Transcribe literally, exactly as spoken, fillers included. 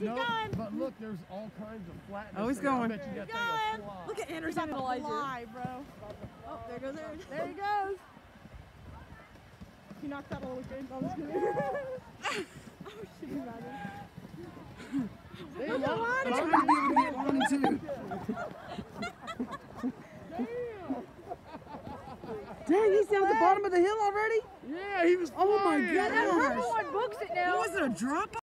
he's no, going. But look, there's all kinds of flatness. Oh, he's there. I going. bet you that He's thing will going. fly. Look at He's Anderson gonna Elijah. fly, bro. Oh, there goes Anderson. There he goes. He knocked out a little kid. I'm just kidding. Oh, shit, imagine. Hey, Look at look, Lonnie. I'm trying to be able to get Lonnie too. Dang, he's down at the bottom of the hill already? Yeah, he was Oh my flying. goodness. That purple one books it now. What was it, a drop